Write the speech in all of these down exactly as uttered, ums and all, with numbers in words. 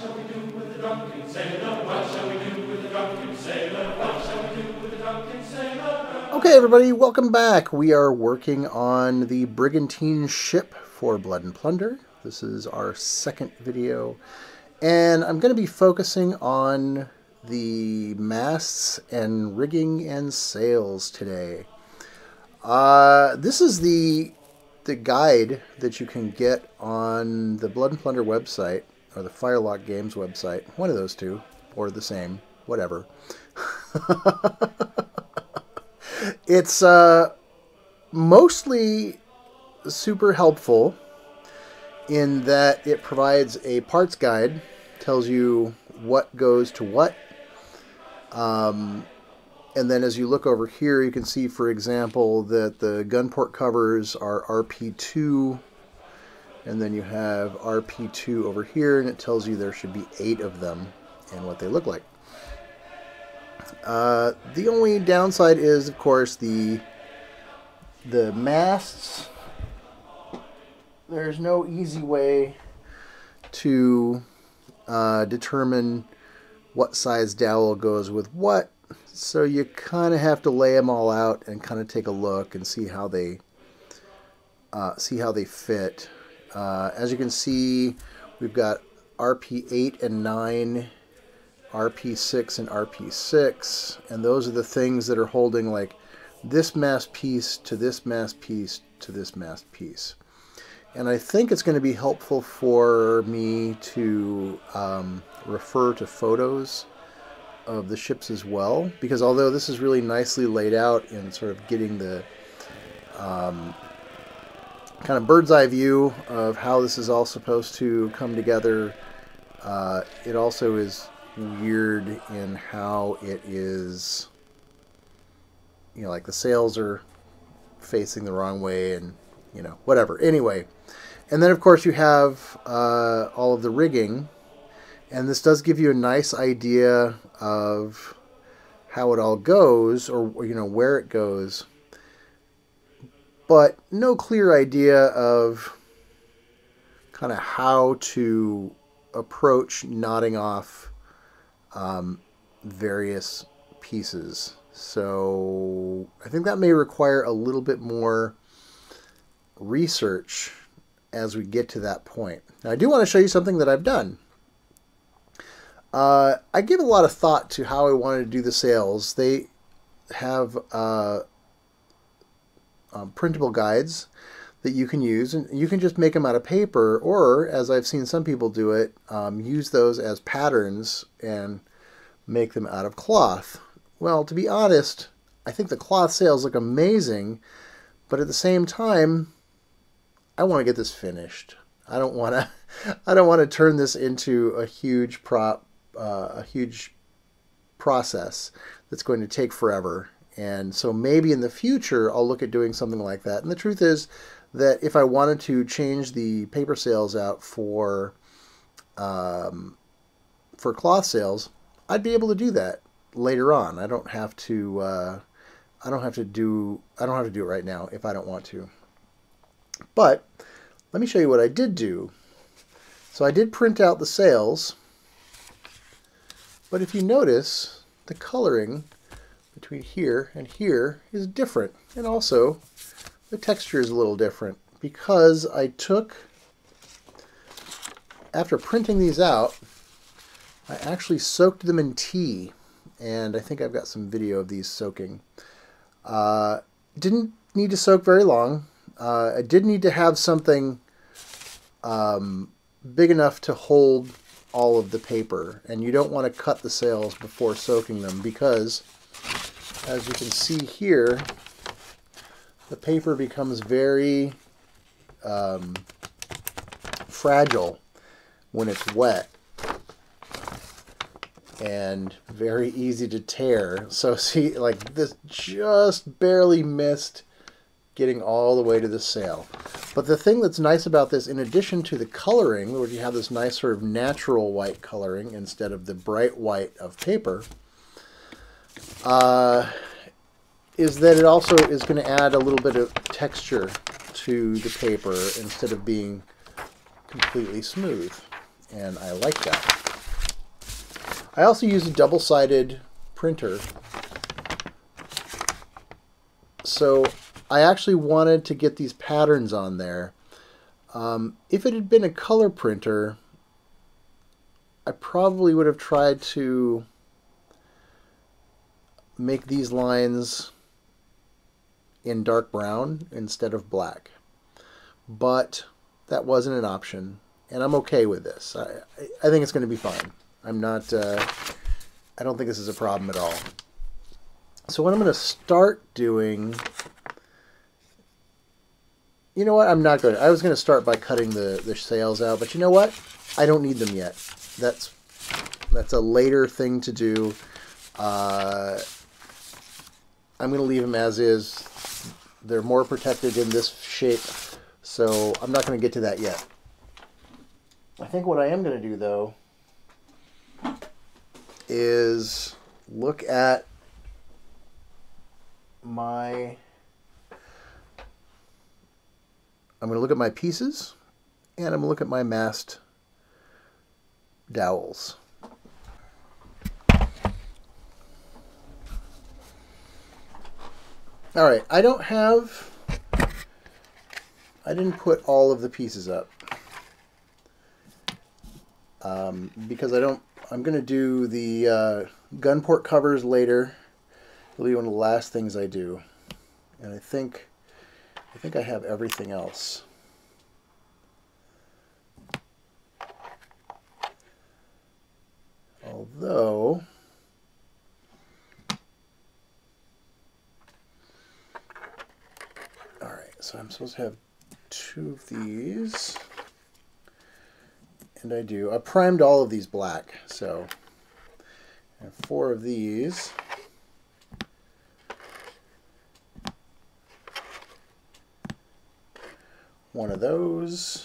shall we do with the drunken sailor? What shall we do with the drunken sailor? What shall we do with the drunken sailor? Okay, everybody, welcome back. We are working on the Brigantine ship for Blood and Plunder. This is our second video, and I'm going to be focusing on the masts and rigging and sails today. Uh, this is the the guide that you can get on the Blood and Plunder website, or the Firelock Games website, one of those two, or the same, whatever. It's uh, mostly super helpful in that it provides a parts guide, tells you what goes to what, um, and then as you look over here, you can see, for example, that the gun port covers are R P two, and then you have R P two over here, and it tells you there should be eight of them and what they look like. Uh, the only downside is, of course, the the masts. There's no easy way to uh, determine what size dowel goes with what. So you kind of have to lay them all out and kind of take a look and see how they uh, see how they fit. Uh, as you can see, we've got R P eight and nine, R P six and R P six, and those are the things that are holding like this mast piece to this mast piece to this mast piece. And I think it's going to be helpful for me to um, refer to photos of the ships as well, because although this is really nicely laid out in sort of getting the um, kind of bird's eye view of how this is all supposed to come together, uh, it also is weird in how it is, you know, like the sails are facing the wrong way and, you know, whatever. Anyway, and then of course you have uh, all of the rigging. And this does give you a nice idea of how it all goes, or, you know, where it goes, but no clear idea of kind of how to approach knotting off um, various pieces. So I think that may require a little bit more research as we get to that point. Now, I do want to show you something that I've done. Uh, I gave a lot of thought to how I wanted to do the sails. They have uh, um, printable guides that you can use, and you can just make them out of paper, or, as I've seen some people do it, um, use those as patterns and make them out of cloth. Well, to be honest, I think the cloth sails look amazing, but at the same time, I want to get this finished. I don't want to. I don't want to turn this into a huge prop. Uh, a huge process that's going to take forever. And so maybe in the future I'll look at doing something like that. And the truth is that if I wanted to change the paper sails out for um, for cloth sails, I'd be able to do that later on. I don't have to uh, I don't have to do I don't have to do it right now if I don't want to. But let me show you what I did do. So I did print out the sails. But if you notice, the coloring between here and here is different. And also, the texture is a little different because I took, after printing these out, I actually soaked them in tea. And I think I've got some video of these soaking. Uh, didn't need to soak very long. Uh, I did need to have something um, big enough to hold all of the paper, and you don't want to cut the sails before soaking them, because as you can see here, the paper becomes very um, fragile when it's wet and very easy to tear. So see, like this just barely missed getting all the way to the sail. But the thing that's nice about this, in addition to the coloring, where you have this nice sort of natural white coloring instead of the bright white of paper, uh, is that it also is going to add a little bit of texture to the paper instead of being completely smooth. And I like that. I also use a double-sided printer. So I actually wanted to get these patterns on there. Um, if it had been a color printer, I probably would have tried to make these lines in dark brown instead of black. But that wasn't an option, and I'm okay with this. I, I think it's going to be fine. I'm not, uh, I don't think this is a problem at all. So what I'm going to start doing, you know what, I'm not going to, I was going to start by cutting the, the sails out, but you know what, I don't need them yet. That's, that's a later thing to do. Uh, I'm going to leave them as is. They're more protected in this shape, so I'm not going to get to that yet. I think what I am going to do, though, is look at my... I'm going to look at my pieces, and I'm going to look at my masked dowels. All right, I don't have, I didn't put all of the pieces up um, because I don't, I'm going to do the uh, gun port covers later. It'll be one of the last things I do. And I think, I think I have everything else. Although, so I'm supposed to have two of these, and I do. I primed all of these black, so I have four of these. One of those.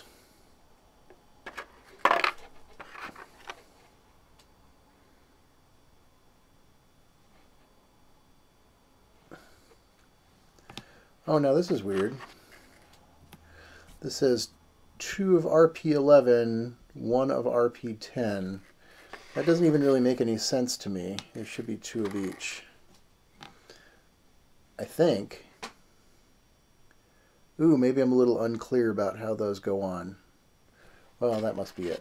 Oh, now this is weird. This says two of R P eleven, one of R P ten. That doesn't even really make any sense to me. There should be two of each. I think. Ooh, maybe I'm a little unclear about how those go on. Well, that must be it.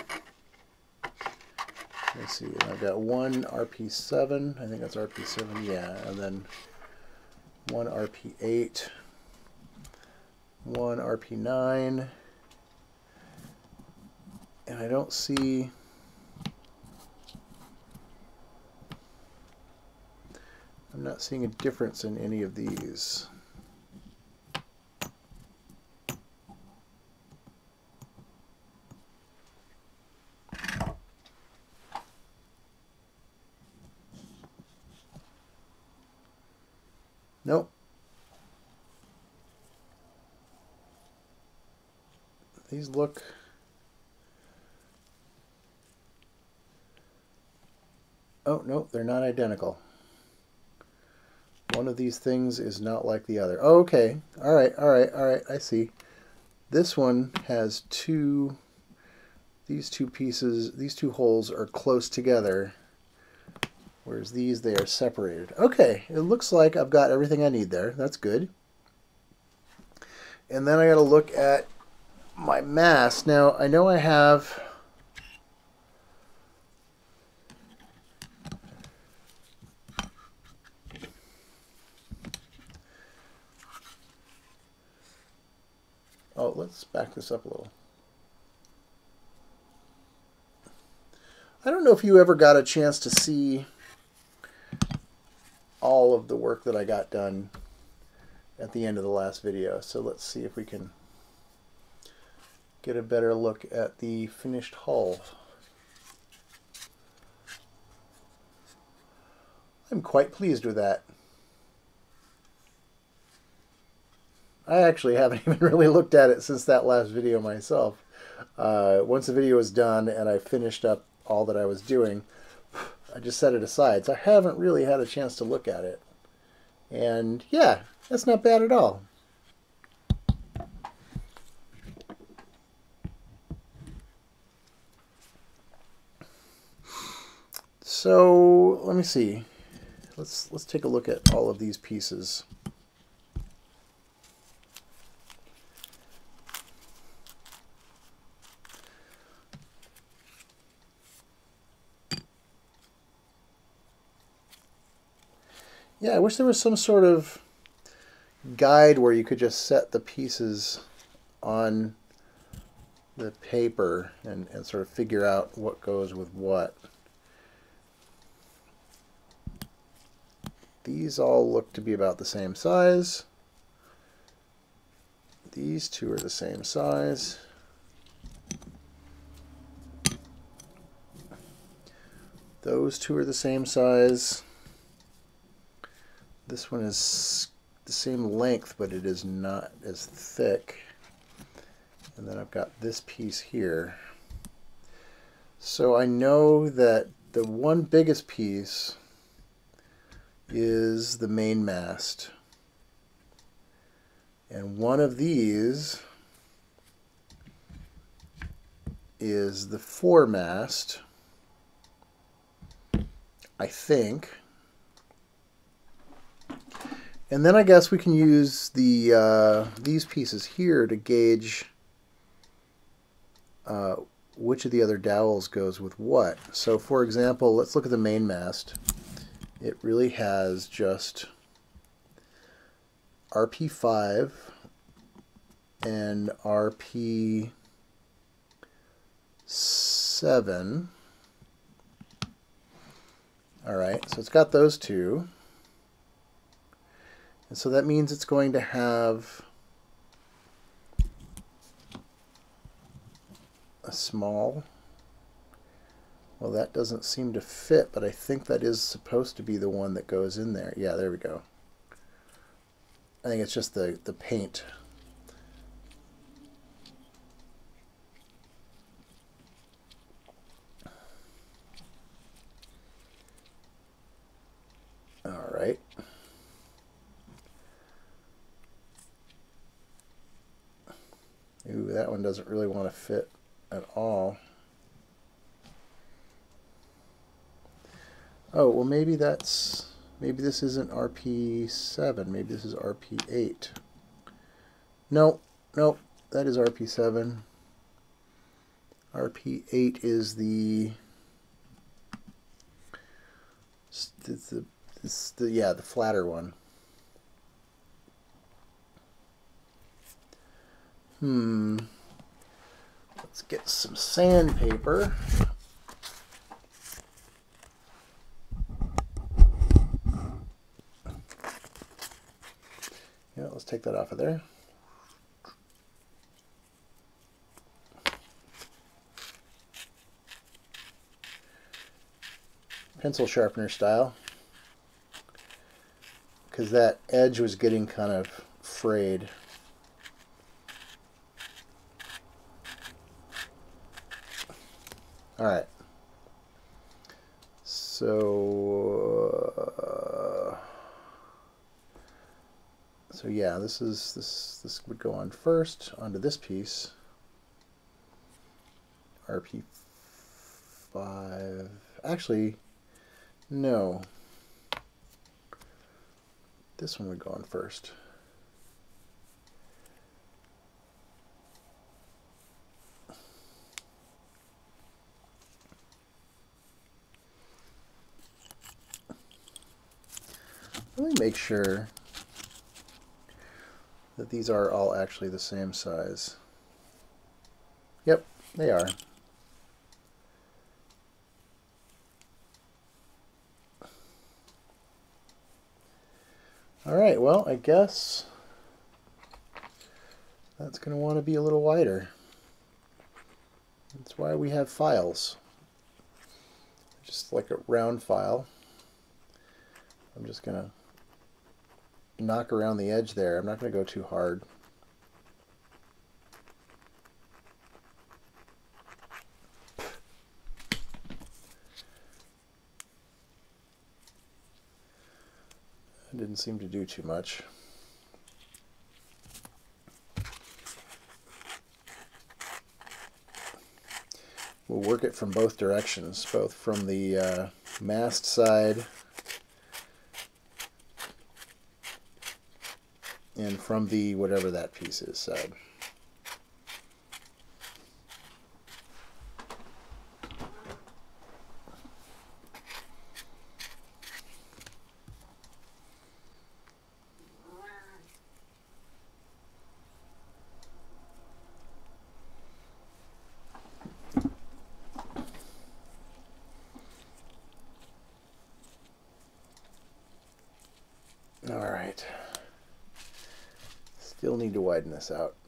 Let's see. I've got one R P seven. I think that's R P seven. Yeah, and then one R P eight, one R P nine, and I don't see, I'm not seeing a difference in any of these. Nope. These look... Oh, no, they're not identical. One of these things is not like the other. Oh, okay. All right, all right, all right. I see. This one has two... These two pieces, these two holes are close together. Whereas these, they are separated. Okay, it looks like I've got everything I need there. That's good. And then I got to look at my mask. Now, I know I have... Oh, let's back this up a little. I don't know if you ever got a chance to see all of the work that I got done at the end of the last video. So let's see if we can get a better look at the finished hull. I'm quite pleased with that. I actually haven't even really looked at it since that last video myself. Uh, once the video was done and I finished up all that I was doing, I just set it aside. So I haven't really had a chance to look at it. And yeah, that's not bad at all. So let me see. Let's let's take a look at all of these pieces. Yeah, I wish there was some sort of guide where you could just set the pieces on the paper and, and sort of figure out what goes with what. These all look to be about the same size. These two are the same size. Those two are the same size. This one is the same length, but it is not as thick. And then I've got this piece here. So I know that the one biggest piece is the main mast. And one of these is the foremast, I think. And then I guess we can use the uh, these pieces here to gauge uh, which of the other dowels goes with what. So for example, let's look at the main mast. It really has just R P five and R P seven. All right, so it's got those two. And so that means it's going to have a small, well, that doesn't seem to fit, but I think that is supposed to be the one that goes in there. Yeah, there we go. I think it's just the, the paint. All right. Ooh, that one doesn't really want to fit at all. Oh, well maybe that's, maybe this isn't R P seven, maybe this is R P eight. No, no, that is R P seven. R P eight is the, it's the, it's the, yeah, the flatter one. Hmm. Let's get some sandpaper. Yeah, let's take that off of there. Pencil sharpener style, because that edge was getting kind of frayed. All right. So, uh, so yeah, this is this this would go on first onto this piece. R P five. Actually, no. This one would go on first. Let me make sure that these are all actually the same size. Yep, they are. All right, well, I guess that's going to want to be a little wider. That's why we have files. Just like a round file. I'm just going to knock around the edge there. I'm not going to go too hard. It didn't seem to do too much. We'll we'll work it from both directions, both from the uh, mast side and from the whatever that piece is side. All right. Still need to widen this out.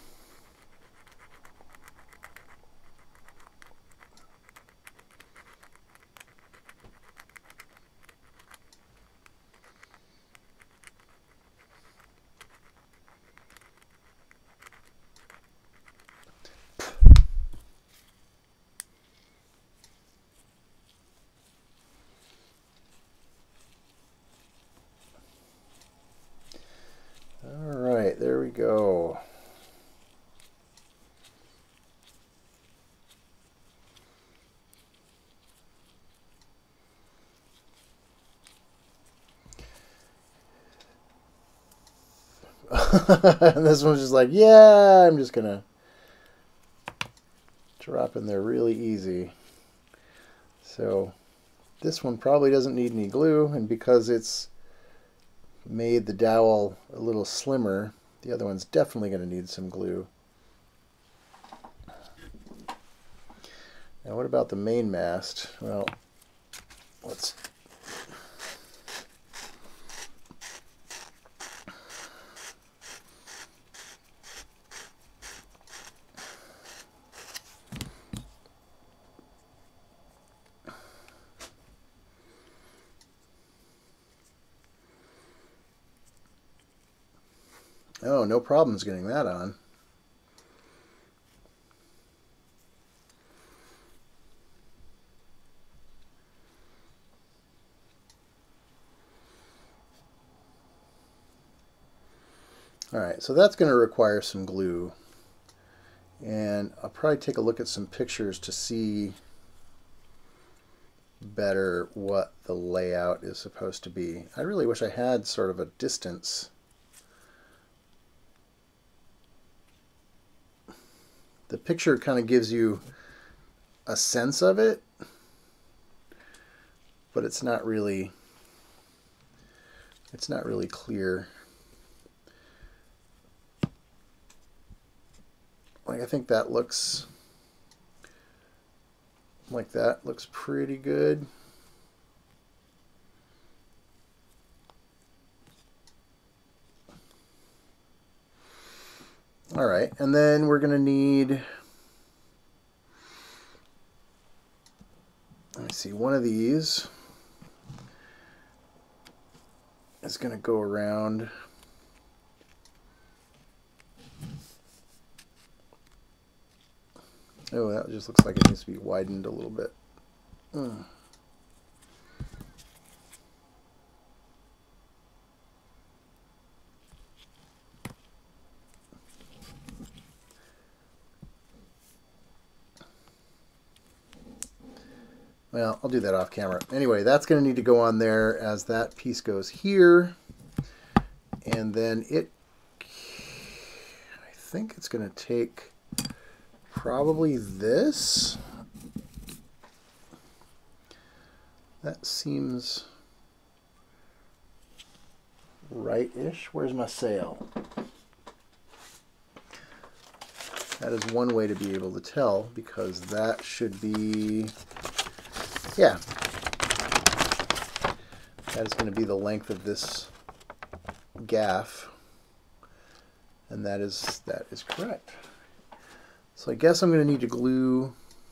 All right, there we go. And this one's just like, yeah, I'm just gonna drop in there really easy. So this one probably doesn't need any glue, and because it's made the dowel a little slimmer, the other one's definitely going to need some glue. Now what about the main mast? Well, let's Oh, no problems getting that on. All right, so that's going to require some glue. And I'll probably take a look at some pictures to see better what the layout is supposed to be. I really wish I had sort of a distance. The picture kind of gives you a sense of it, but it's not really it's not really clear. Like, I think that looks like that looks pretty good. All right, and then we're going to need, let me see, one of these is going to go around oh, that just looks like it needs to be widened a little bit. Mm. Well, I'll do that off camera. Anyway, that's going to need to go on there as that piece goes here. And then it, I think it's going to take probably this. That seems right-ish. Where's my sail? That is one way to be able to tell, because that should be, yeah, that is going to be the length of this gaff, and that is that is correct. So I guess I'm going to need to glue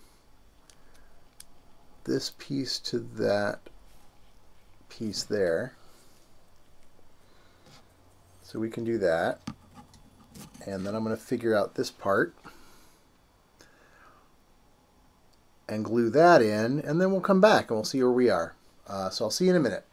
this piece to that piece there. So we can do that. And then I'm going to figure out this part and glue that in, and then we'll come back and we'll see where we are. Uh, so I'll see you in a minute.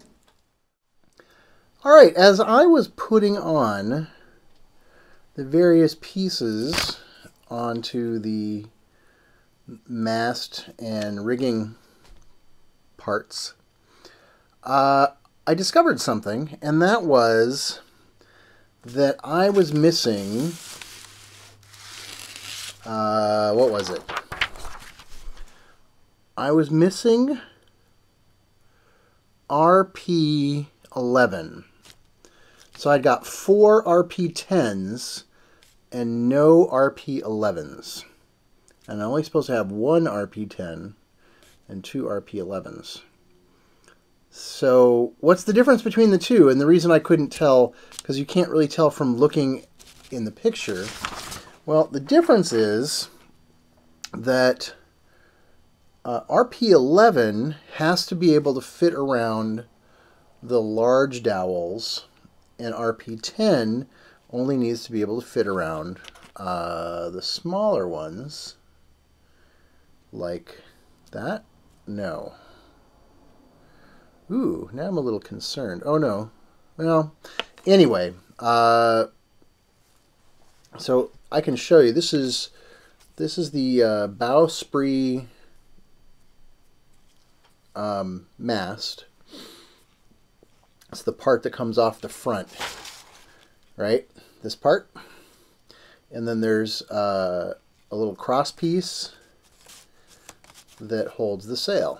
All right, as I was putting on the various pieces onto the mast and rigging parts, uh, I discovered something, and that was that I was missing, uh, what was it? I was missing R P eleven. So I got four R P tens and no R P elevens. And I'm only supposed to have one R P ten and two R P elevens. So what's the difference between the two? And the reason I couldn't tell, because you can't really tell from looking in the picture, well, the difference is that uh, R P eleven has to be able to fit around the large dowels, and R P ten only needs to be able to fit around uh, the smaller ones, like that. No. Ooh, now I'm a little concerned. Oh no. Well, anyway, uh, so I can show you. This is this is the uh, bowsprit um, mast. It's the part that comes off the front, right? This part. And then there's uh, a little cross piece that holds the sail.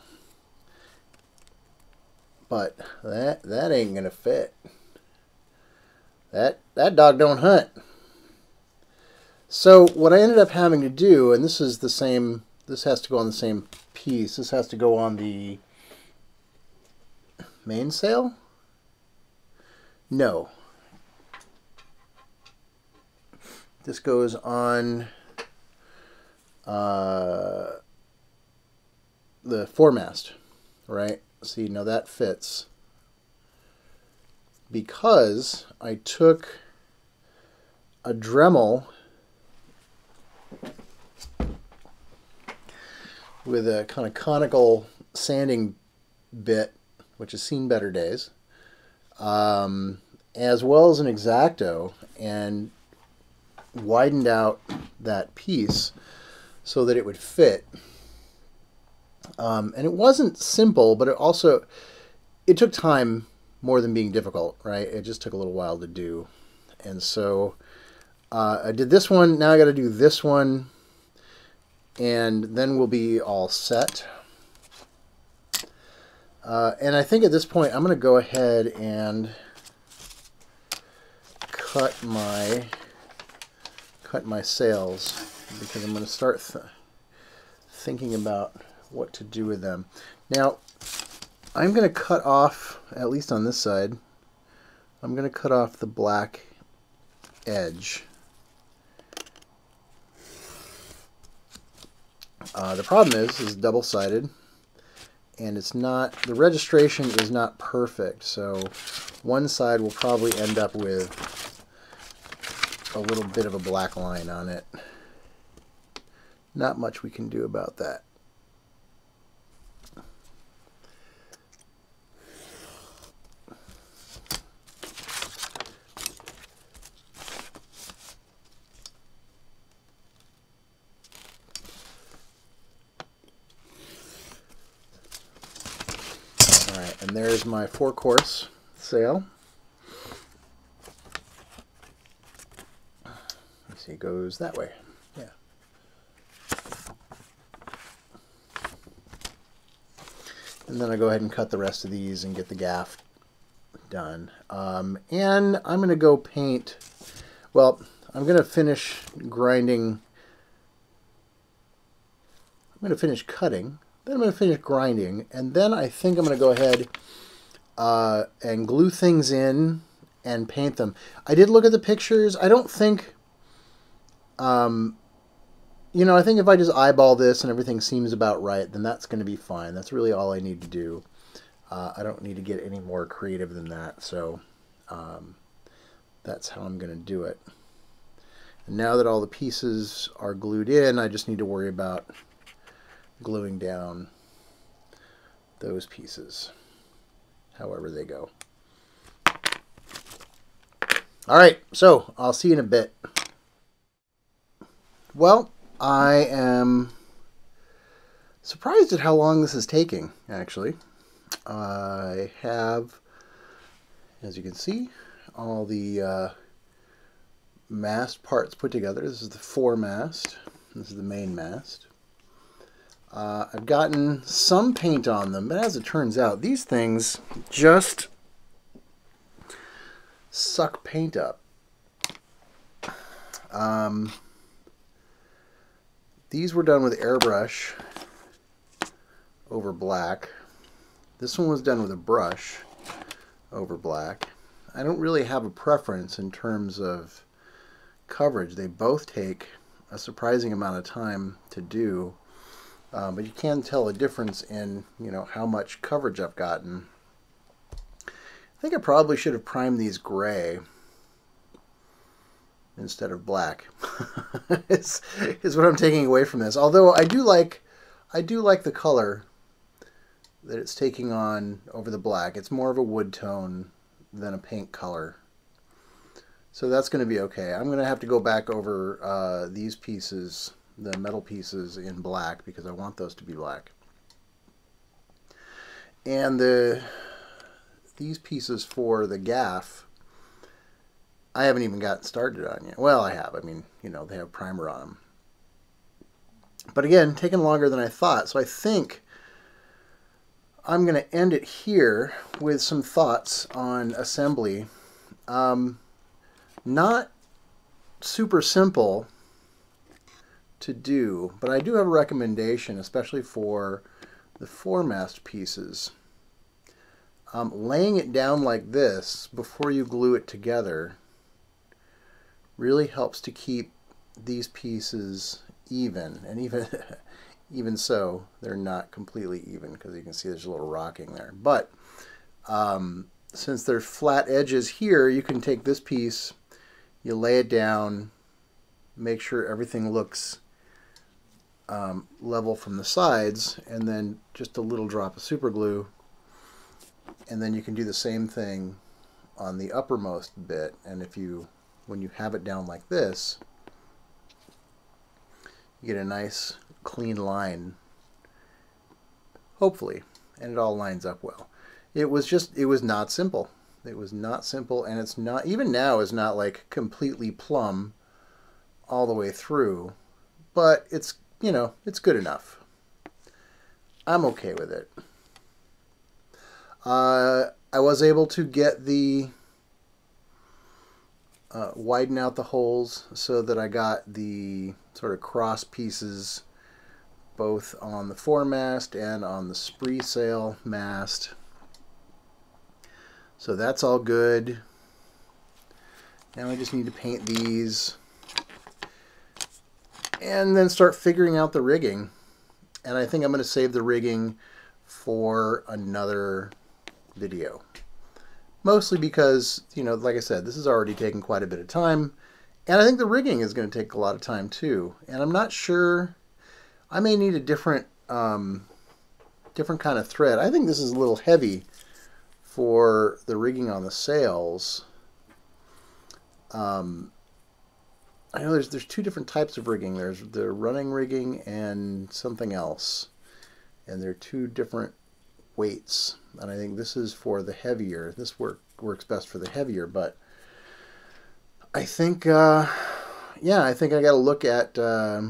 But that that ain't gonna fit. That that dog don't hunt. So what I ended up having to do, and this is the same, this has to go on the same piece. This has to go on the mainsail? No. This goes on uh, the foremast, right? See, now that fits because I took a Dremel with a kind of conical sanding bit, which has seen better days, um, as well as an X-Acto, and widened out that piece so that it would fit. Um, and it wasn't simple, but it also, it took time more than being difficult, right? It just took a little while to do. And so uh, I did this one. Now I got to do this one, and then we'll be all set. Uh, and I think at this point, I'm going to go ahead and cut my cut my sails, because I'm going to start th thinking about what to do with them. Now, I'm going to cut off, at least on this side, I'm going to cut off the black edge. Uh, the problem is, is double-sided, and it's not, the registration is not perfect, so one side will probably end up with a little bit of a black line on it. Not much we can do about that. Alright, and there's my four-course sail. Let's see, it goes that way. Yeah. And then I go ahead and cut the rest of these and get the gaff done. Um, and I'm going to go paint, well, I'm going to finish grinding, I'm going to finish cutting, then I'm going to finish grinding, and then I think I'm going to go ahead uh, and glue things in and paint them. I did look at the pictures. I don't think, um, you know, I think if I just eyeball this and everything seems about right, then that's going to be fine. That's really all I need to do. Uh, I don't need to get any more creative than that, so um, that's how I'm going to do it. And now that all the pieces are glued in, I just need to worry about gluing down those pieces, however they go. All right, so I'll see you in a bit. Well, I am Surprised at how long this is taking, actually. I have, as you can see, all the uh, mast parts put together. This is the foremast. This is the main mast. Uh, I've gotten some paint on them, but as it turns out, these things just suck paint up. Um, these were done with airbrush over black. This one was done with a brush over black. I don't really have a preference in terms of coverage. They both take a surprising amount of time to do. Um, but you can tell a difference in, you know, how much coverage I've gotten. I think I probably should have primed these gray instead of black. is, is what I'm taking away from this. Although I do like, I do like the color that it's taking on over the black. It's more of a wood tone than a paint color. So that's going to be okay. I'm going to have to go back over uh, these pieces, the metal pieces, in black because I want those to be black. And the these pieces for the gaff, I haven't even gotten started on yet. Well, I have. I mean, you know, they have primer on them. But again, taking longer than I thought. So I think I'm going to end it here with some thoughts on assembly. Um, not super simple to do, but I do have a recommendation, especially for the foremast pieces. Um, laying it down like this before you glue it together really helps to keep these pieces even, and even even so, they're not completely even because you can see there's a little rocking there. But um, since there's flat edges here, you can take this piece, you lay it down, make sure everything looks um, level from the sides, and then just a little drop of super glue, and then you can do the same thing on the uppermost bit. And if you, when you have it down like this, you get a nice clean line, hopefully, and it all lines up well. It was just, it was not simple. It was not simple, and it's not, even now, is not like completely plumb all the way through, but it's, you know, it's good enough. I'm okay with it. Uh, I was able to get the, uh, widen out the holes so that I got the sort of cross pieces both on the foremast and on the spree sail mast. So that's all good. Now I just need to paint these and then start figuring out the rigging. And I think I'm going to save the rigging for another video. Mostly because, you know, like I said, this has already taken quite a bit of time. And I think the rigging is going to take a lot of time too. And I'm not sure, I may need a different, um, different kind of thread. I think this is a little heavy for the rigging on the sails. Um, I know there's there's two different types of rigging. There's the running rigging and something else, and they're two different weights. And I think this is for the heavier. This work works best for the heavier. But I think, uh, yeah, I think I got to look at uh,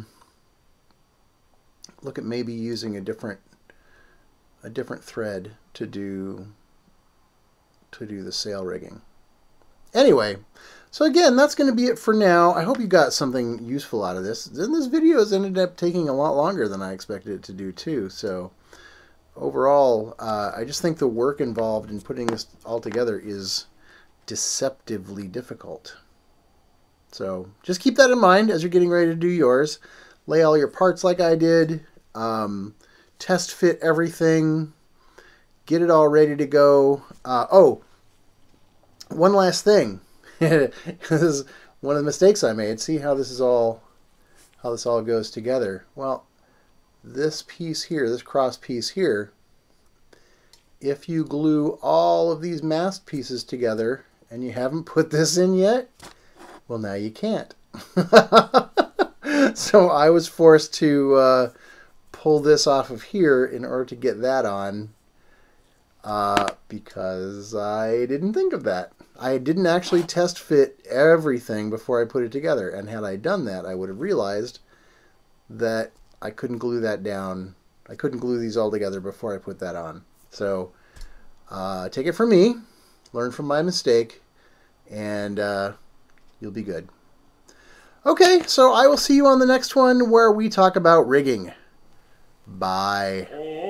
look at maybe using a different a different thread to do. to do the sail rigging. Anyway, so again, that's going to be it for now. I hope you got something useful out of this. And this video has ended up taking a lot longer than I expected it to do too. So overall, uh, I just think the work involved in putting this all together is deceptively difficult. So just keep that in mind as you're getting ready to do yours. Lay all your parts like I did. Um, test fit everything. Get it all ready to go. Uh, oh, one last thing. This is one of the mistakes I made. See how this is all, how this all goes together. Well, this piece here, this cross piece here, if you glue all of these mast pieces together and you haven't put this in yet, well, now you can't. So I was forced to uh, pull this off of here in order to get that on, uh, because I didn't think of that. I didn't actually test fit everything before I put it together, and had I done that, I would have realized that I couldn't glue that down. I couldn't glue these all together before I put that on. So uh, take it from me, learn from my mistake, and uh, you'll be good. Okay, so I will see you on the next one where we talk about rigging. Bye.